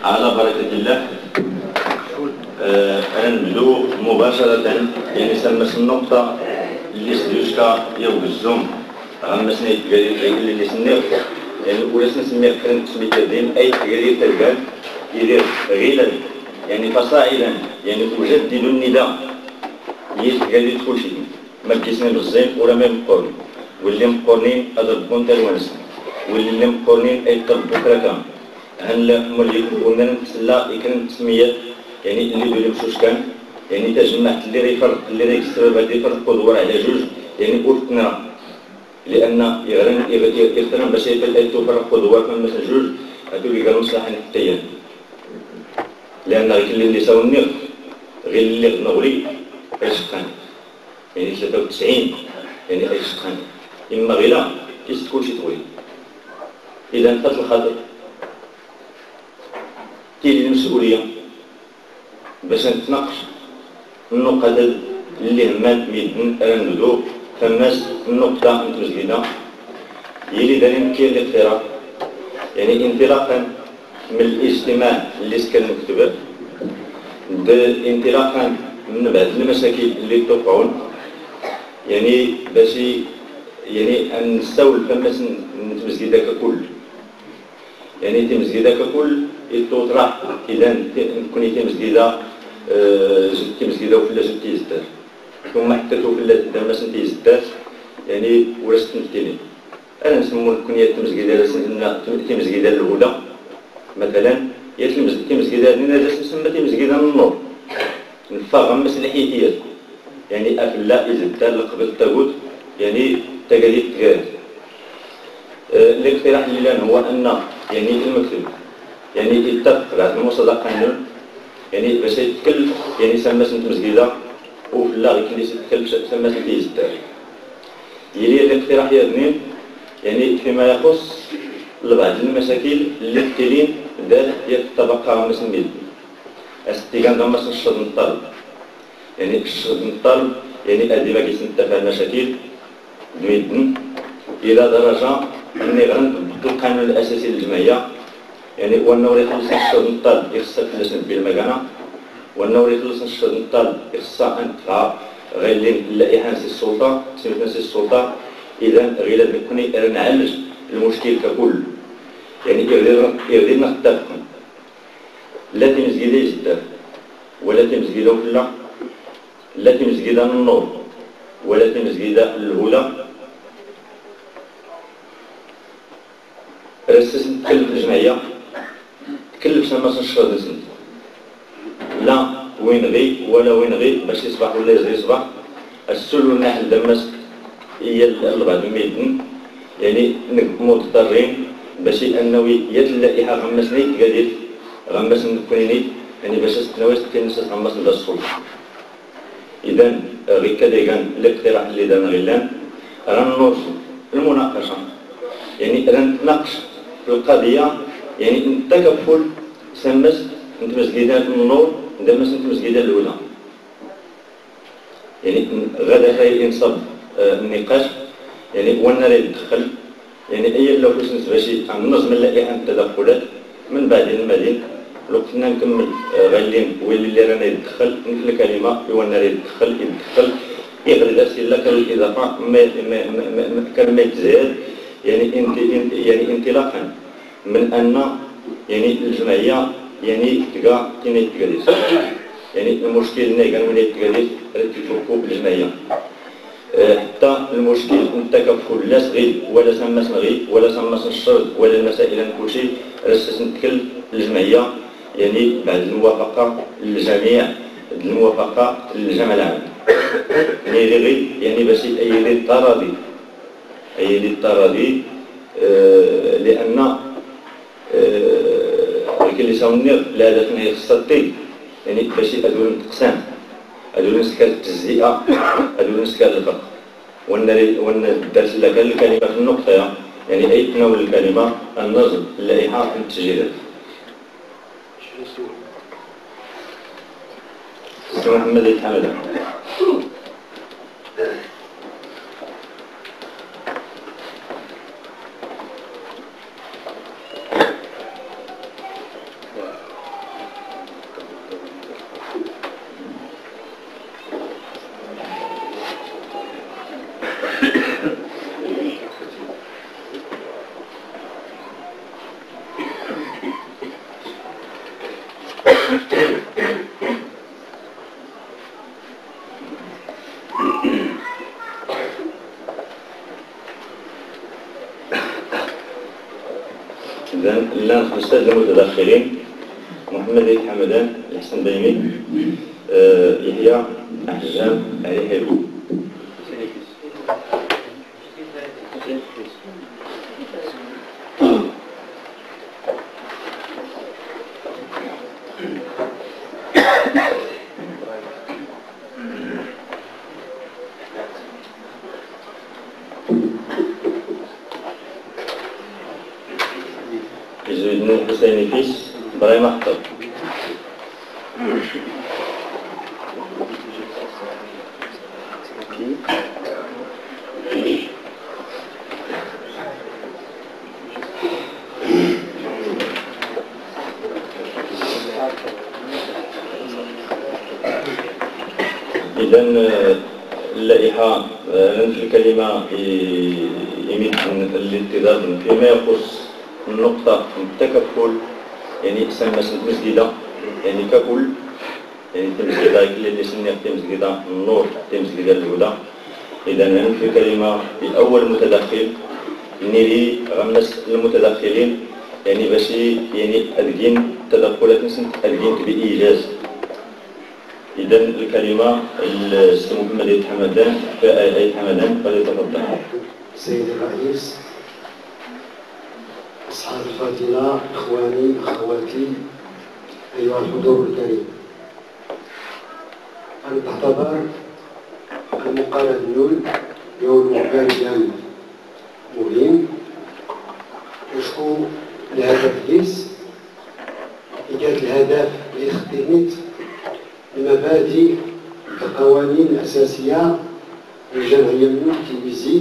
على بركة الله. نبدو مباشرة يعني سمس النقطة اللي سدوشكا يوجزهم غمسنا يتقالي اللي سنير يعني ولسنا نسميه كرنت سميت الدين أي تقالي تلقال يدير غيلا يعني فصاعدا يعني تجدد النداء يتقالي كل شيء ما بجسنا بالزين ولا ما مقورنين واللي مقورنين أضربون تلوانس واللي مقورنين أي طلبوا كراكا هل مولي قلنا نتسلا يكرن تسميات يعني اللي دولي مشوش كان يعني تجمعت اللي ريفرق اللي ريكستر بعد يفرق قدوة على جوج يعني قلتنا لأن يغترم باش يفرق قدوة كان مثل جوج هادو اللي قالوا مصلحة نتيا لأن غير اللي ساو النغ غير اللي نغري عشقان يعني 93 يعني عشقان إما غيلا كيس تكون شي طويل إذا انتهت الخاطر تيجي المسؤولية باش نتناقش النقط اللي همان ميدن راندو فماس النقطة متمزجدة يلي دايرين كاين الاقتراح يعني انطلاقا من الاجتماع اللي سكن مكتوبة انطلاقا من بعض المشاكل اللي توقعون يعني باش يعني أن نستوعب فماس متمزجدة ككل يعني تمزجدة ككل يتوطرح إذا تكون تمزجدة تمزجدة وفلا جوج تيزداد ثم حتى توفلا دابا سنتي يزداد يعني ولا ستنتيني أنا نسمو الكنية تمزجدة الأولى مثلا هي تمزجدة لنا جالس نسمى تمزجدة النور نفاغم مسلحيتيات يعني أفلا يزداد لقبل التاغوت يعني تقاليد تقاليد الاقتراح اللي لنا هو أن يعني المكتب يعني يتفق على المصادقة قانون يعني باش يتكلف يعني سما سنت مسجدة وفي الله يمكن يتكلف سما سنت يزداد يلي الاقتراح يا يعني فيما يخص لبعض المشاكل اللي كاينين دار ديال الطبقة مسميد استيغان دابا مثلا الشرط من الطالب يعني الشرط من الطالب يعني هذه ما كيتنتفع المشاكل دويدن إلى درجة أني غنبدو القانون الأساسي للجمعية يعني وأنه يخلص الشرط من الطالب يخصها فلاش نبي المكانة وأنه يخلص الشرط من الطالب يخصها أنتفع غير اللائحة نسي السلطة سميت نسي السلطة إذا غير بكوني نعالج المشكل ككل يعني يغدينا نتفقوا لا تمزجدة جدا ولا تمزجدة وفلا لا تمزجدة النور ولا تمزجدة الهولة رسس نتكلف الجمعية تكلف سما الشهر نسنت لا وين غي ولا وين غي باش يصبح ولا يصبح السل والنحل دمس هي البعض ميدن يعني مضطرين باش انه يتلائحة غمسني قادر غمس نكونيني يعني باش تناوش كنسى غمس ندا السلطة اذا غير كذا كان الاقتراح اللي دارنا غيلان راه المناقشة يعني رنتناقش في القضية يعني التكفل سمس انت مسجدة النور دمس انت مسجدة الأولى يعني غدا هاي ينصب النقاش يعني وانا لا يدخل يعني أي لو كنت باش ننظم اللائحة التدخلات من بعد المدين لو كنا نكمل غالين واللي اللي رانا يدخل مثل الكلمة وانا لا يدخل يغري الأسئلة كالإضافة كان ما يتزاد يعني انطلاقا من أن يعني الجمعية يعني تلقى كاين يتقاديس يعني المشكل اللي كان وين يتقاديس تتركوا بالجمعية حتى المشكل التكفل لا صغير ولا سما صغير ولا سما الشرط ولا المسائل كل شيء راه نتكل الجمعية يعني بعد الموافقة للجميع الموافقة للجمع العام يعني غير يعني باش يأيد التراضي أيد التراضي لأن اللي ساونير لا هدف من يخصطي يعني باش أدول التقسام أدول نسكال التجزئة أدول نسكال الفرق وأن درس لك الكلمة في النقطة يعني أي تناول الكلمة النظم اللائحة في التسجيلات سي محمد الحمد إذن لا نخلص المتدخلين: محمد عيد حمدان، الحسن بيمي، يحيى أحجام، علي حيرو. زيد الحسيني فيس، إبراهيم أحطب. إذن اللائحة في الكلمة يمد الالتزام فيما يخص النقطة التكفل، يعني سمى مسجدة يعني ككل، يعني تمسجدة اللي سنية تمسجدة النور تمسجدة الهدى. إذن في الكلمة في أول متدخل نري غمس المتدخلين يعني باش يعني أدقين تدخلات نسن أدقين بإيجاز. إذن الكلمة السي محمد عيد حمدان فليتفضل. سيد الرئيس، أصحاب الفضيلة، إخواني أخواتي، أيها الحضور الكريم، أنا تعتبر المقالة اليوم بارزا مهم وشكو الهدف ديس إيجاد الهدف لخدمة المبادئ القوانين الأساسية للجمعية التلفزية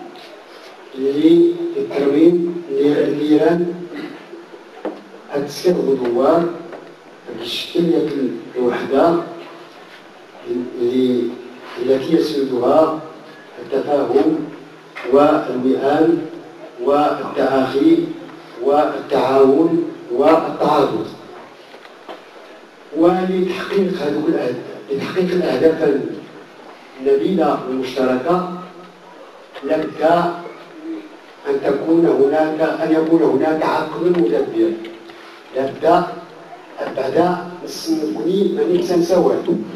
للترميم لإيران التسكير الغدوار بشكلية الوحدة التي يسودها التفاهم والوئام والتآخي والتعاون والتعاضد، ولتحقيق الأهداف النبيلة والمشتركة لابد أن يكون هناك عقل مدبر. لابد بعد نسمكني ما نتساوى،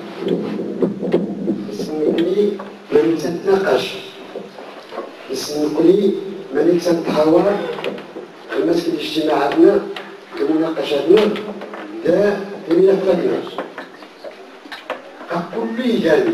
نسمكني ما نتناقش، نسمكني ما نتحاور المسك اجتماعاتنا كمناقشاتنا دا في ملفاتنا كل جانب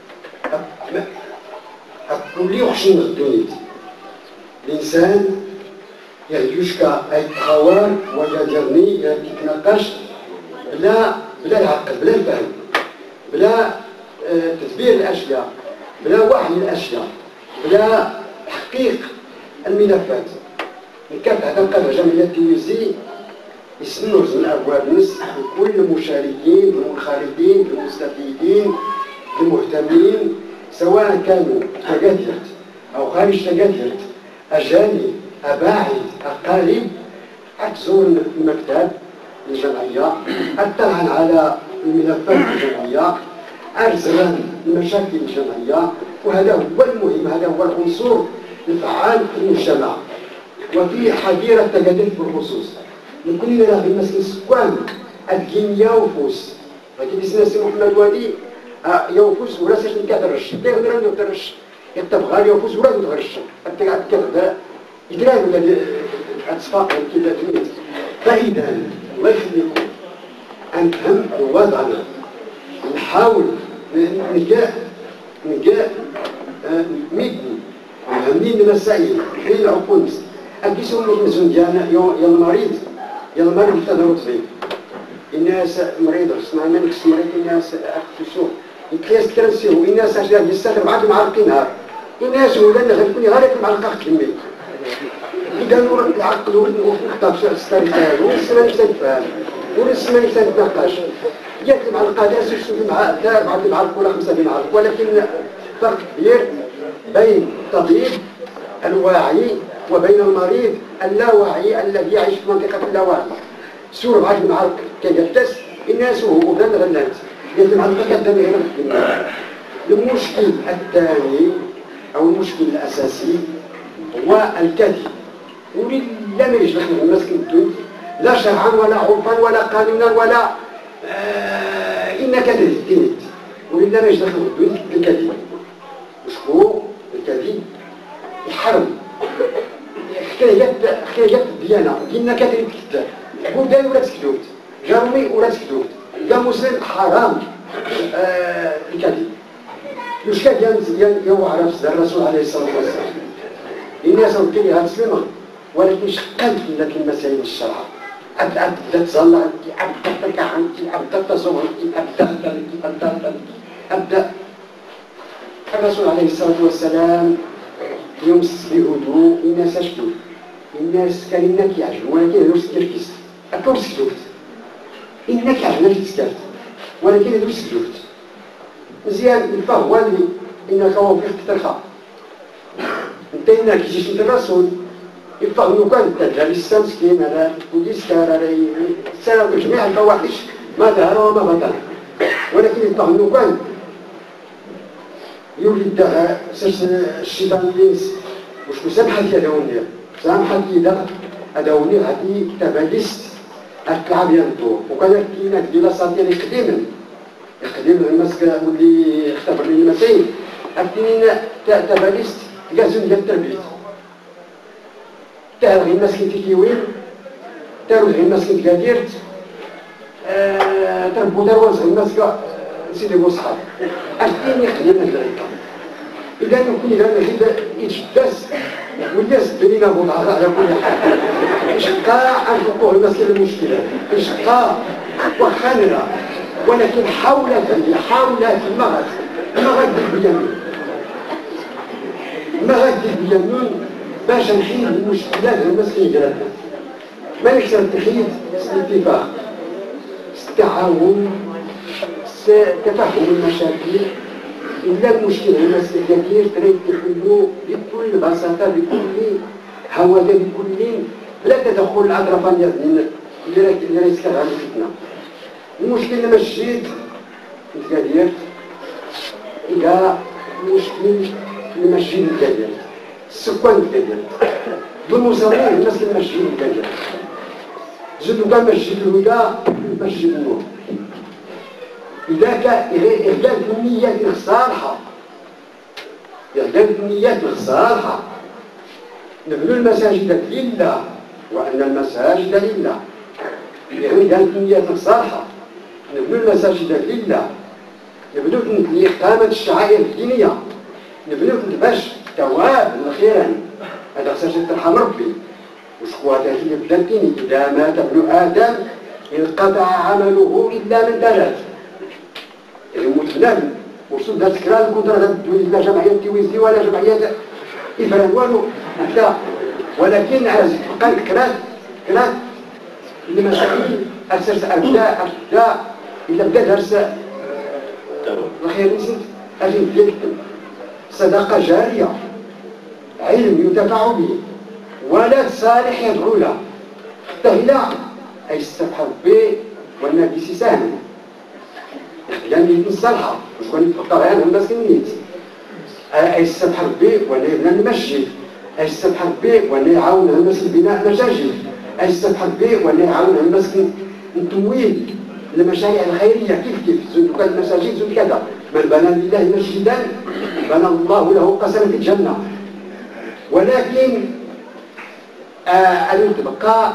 كل يخشن الدنيا. الإنسان يعيش كيتحاور ويجرني يتناقش بلا العقل، بلا الفهم، بلا تدبير الأشياء، بلا وعي الأشياء، بلا تحقيق الملفات. كانت هتنقل جمعية التلفزيون يسنوا من أبواب نص كل المشاركين المنخرطين المستفيدين المهتمين، سواء كانوا تقدرت أو خارج تقدرت، أجانب أباعد أقارب، أتزور المكتب الجمعية، أطلع على الملفات الجمعية، أرزل المشاكل الجمعية. وهذا هو المهم، هذا هو العنصر الفعال في المجتمع وفي حظيرة التجديد بالخصوص. يمكن لنا في المسكن السكان الدين يوفوس، لكن سي محمد وادي يوفوس ولا ساش نكادرش، تقدر أن تدرش، يتبغى يوفوس ولا تدرش، أتكاد إدراك ولا أتصفاق كذا تريد. فإذا الله يخليكم نفهم وضعنا، نحاول نلقى مدني مهمين المسائل بين العقول. أكيسهم المزون ديالنا يا المريض يتدروا فيه. الناس مريضة اسمها مالكس مريض، الناس أختصوا يتكيس كرنسيو، الناس أشياء يستخدم بعد معرقينها، الناس ولنا غيكون غير معرقة كمي. إذا نور العقل ونختار ستاري تاعو ونسمى نتفاهم ونسمى نتناقش. جات المعلقة ناس يشوفوا مع دار بعد المعلق ولا 5 المعلق، ولكن فرق كبير بين الطبيب الواعي وبين المريض اللاواعي الذي يعيش في منطقة اللاوعي. سور بعد المعلق كيجلس الناس وهو بلان غلات قال المعلقة كدامي غير. المشكل الثاني أو المشكل الأساسي هو الكذب. ولي لا ما يجي دخل المسكن الدنيا لا شرعا ولا عرفا ولا قانونا ولا إنك كذب ولي لا ما يجي دخل الدنيا الكذب وشكو الكذب يحرم حكايات الديانة ديننا كذب كذاب بلدان ولا تكذبت جرمي ولا تكذبت يا مسلم حرام الكذب واش كان يوعى نفس الرسول عليه الصلاة والسلام الناس وديها تسلمها ولكن شقلت لك المسائل الشرع أبدا تصلى أبدا تركع أبدا تصوم أبدا الرسول عليه الصلاة والسلام يمس بهدوء الناس أشكو الناس كان إنك يعجبوا ولكن هدوس كيركس أكبر سكتوت إنك يعجبنا في تسكت ولكن هدوس سكتوت مزيان الفهم والي إنك هو في اخترخاء انت إنك يجيش انت الرسول يفهم كان الدجال السمسكين على البوليس كان على سلام جميع الفواحش ما ظهر وما بطن ولكن يفهم كان يولد الشيطان الإنس وش مسامحة يدوني سامحة يدا أدوني هذه تباليست الكعب ينطو وكان كينا كديلا ساطير يخدمن المسكة واللي اختبر لي المسائل أكتنين تباليست قازون ديال التربية تاغي المسكين تكيوين تاروح المسكين تكاديرت تربو دروز المسكة سيدي بوصحاب أكتنين يخدمن الدريقة إذا نكون إذا نحيد إجداس والناس بنينا بوضعها على كل حال إشقاء أن تقوه المسكين المشكلة إشقاء وخنرة ولكن حول المغد باليمين باش نحيد المشكلات المسكين ديالنا ما يكثر التحييد الاتفاق التعاون تفهم المشاكل إلا المشكلة المسكين كثير تريد تحلو بكل بساطة بكل هوادة بكل لا تدخل الأطراف اللي يسكر على الفتنة المشكلة المسجد الكبير إلى مشكل المسجد الكبير السكان الكبير بالمصارين الناس المسجد الكبير زدوا كان مسجد الهدى مسجد النور إذا كان إعداد النيات الصالحة نبنوا المساجد لله وأن المساجد لله إعداد النيات الصالحة نبنوا المساجد لله نبنوا لإقامة الشعائر الدينية نبنوا باش تواب الخيرا هذا خصها ترحم ربي وشكو هذا هي بلاديني إذا مات ابن آدم انقطع عمله إلا من ثلاث يموت بنادم وصل هذا الكلام كنت راه تدوي لا جمعية تيويزي ولا جمعية إفراد والو حتى ولكن عايز بقى كرات المساكين أساس أبدا إلا بدا درس الخير نسيت أجي ديال صدقة جارية علم ينتفع به ولد صالح يدعو له حتى إلى أي السبح به والنبي سهل يعني نيت الصالحة مش كون يتفكر يعني الناس نيت أي السبح به ولا يبنى المسجد أي السبح به ولا يعاون الناس لبناء مساجد أي السبح به ولا يعاون الناس التمويل المشاريع الخيرية كيف زود كان المساجد زود كذا من بنى لله مسجدا بنى الله له قصرا في الجنة ولكن أن تبقى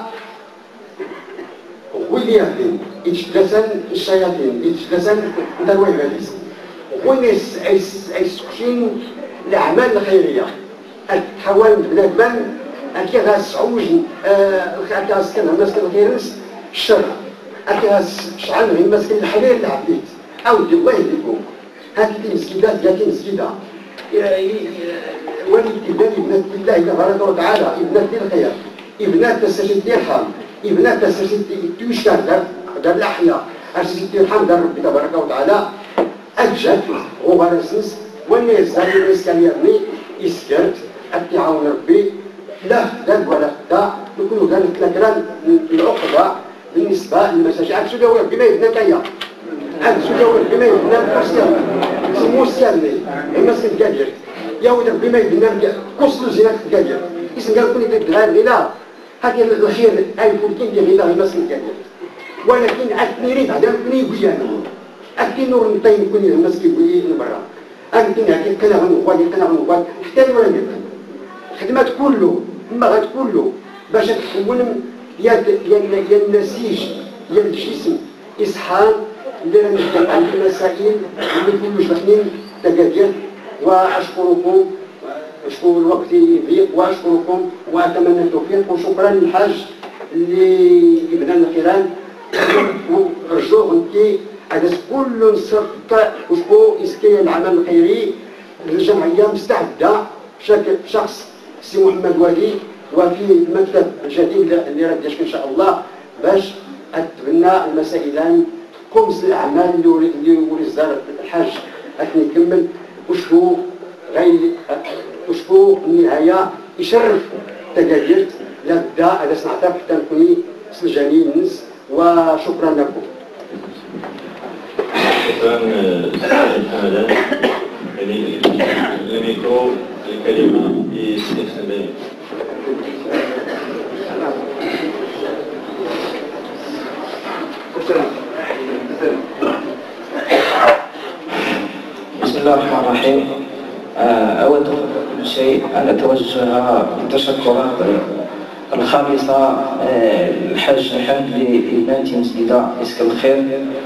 غلية إجلسا الشياطين إجلسا دروي غاليس ونس أيسكشين الأعمال الخيرية الحوالي بلادبان أكيها السعوج أكيها سكن المسكن الخيرس الشر أكيها شعال من المسكن الحرير العبيد أو دي الله يديكم هذه مسجدات جاتي مسجدة ولد ابنات الله تبارك وتعالى ابنات الخير ابنات تستجد يرحم ابنات تستجد تشتغل دار الأحياء أستجد يرحم دار ربي تبارك وتعالى أجد وغرسنس والناس دار الإسكان يرني إسكرت التعاون ربي لا ذنب ولا خدا نكونوا كانت لكران العقبة بالنسبة للمساجد أكسو داوي بما يبنى كيا أكسو داوي بما يبنى كرسيان سمو السالني المسجد كبير يا ولد بما يبنى كسلو زينات كبير اسم قال كوني تدغال غيلا هاكي الخير يكون كاين ديال غيلا غير سن كامل ولكن اكني ريد هذا كوني بيان اكني نور نطين كوني الناس كيقولي من برا اكني هاكي كلام نقول حتى ولا نبدا خدمات كله ما غتكون باش تكون ديال النسيج ديال الجسم اصحان اللي نخدم على المسائل اللي كلش داخلين تقادير. واشكركم الوقت يضيق واشكركم واتمنى التوفيق وشكرا للحاج اللي بدا الخيران ورجوه انت عدس كل نصرت وشكو اسكي العمل الخيري الجمعيه مستعده بشكل شخص سي محمد ولي وفي المكتب الجديد اللي راه ان شاء الله باش اتبنى المسائلان خمس الاعمال اللي ولي الحاج نكمل وشكو غير وشكو النهايه يشرف تقادير لابد على سنعتبر حتى نكوني سجاني الناس وشكرا لكم. شكرا حمدان. يعني الميكرو الكلمه يستخدم. بسم الله الرحمن الرحيم. أود كل شيء أن أتوجه بالتشكرات الخالصة للحاج محمد لإبناء مسجد مسك الخير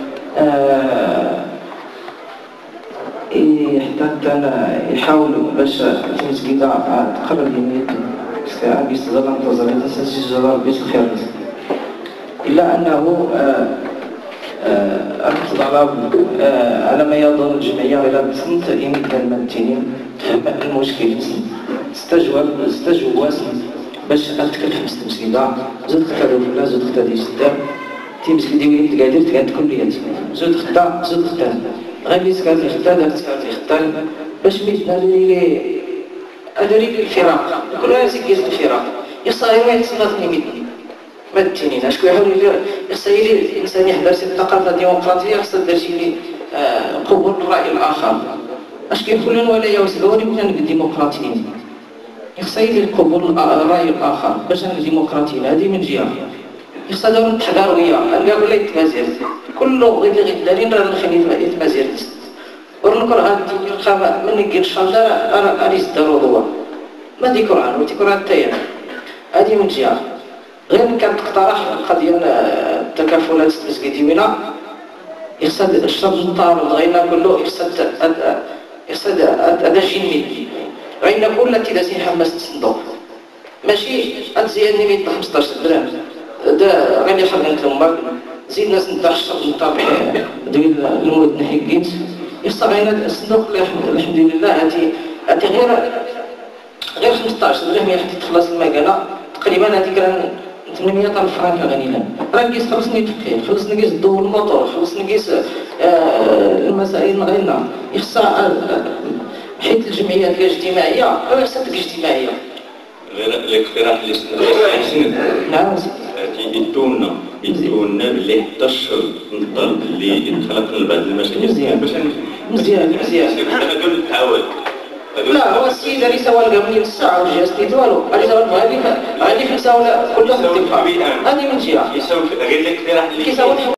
حتى يحاول باش المسجد تقرب يميت بيستظل انتظر تسجل بيت الخير إلا أنه الطلب على ما يظن الجمعية إلى بسنت يمكن المتنين تفهم المشكل استجواز باش أتكلف مستمسكيدا زود خطا ولا زود خطا ديال السدام تي مسكيدي وين تقادر تقاد كليات زود خطا غير اللي سكات لي خطا داك سكات لي خطا باش ميتنا لي أدري الفراق كل واحد يقيس الفراق يصاير ما يتصنفني ميتني ما التنين اشكو يحاول يصير الانسان يحضر سي الثقافه الديمقراطيه خاصها درجي لي قبول الراي الاخر اش كيقولون ولا يوسعوني ولا الديمقراطيين يخصها لي قبول الراي الاخر باش انا ديمقراطيين هذه من جهه يخصها دور التحضيريه قال ولا يتمازير كله غير اللي دارين راه نخلي يتمازير ورنكر هاد الخامه من يجي الشجره راه يزدروا ما دي قران وتي قران تايا هذه من جهه. غير كانت تقترح قضيه التكافلات التسقيدية يقصد الشرط المطارد غينا كله يقصد هذا جيني غينا كل التي حمست الصندوق ماشي أتزيدني 115 درهم دا غير يخرج لهم زيد ناس نتاع الشرط المطابع ديال المولد نحكيت يقصد غينا الصندوق الحمد لله هاتي غير 15 درهم يحتي تخلص المكانه تقريبا هذيك راه 800,000 فرنك غنينا راه نقيس خلصني التفكير خلص نقيس الضوء الموتور خلص نقيس المسائل غينا يخصها حيت الجمعيات الاجتماعيه راه خصها تبقى اجتماعيه غير الاقتراح اللي سنة نعم يدونا باللي حتى الشهر نضل اللي يتخلق لبعض المشاكل مزيان انا قلت تعاود لا هو السيد اللي سوى قبل الساعة وجهز والو اللي سوى هذه في الساعة كلها في الدفاع هذه من جهة يسوي غير الاقتراح اللي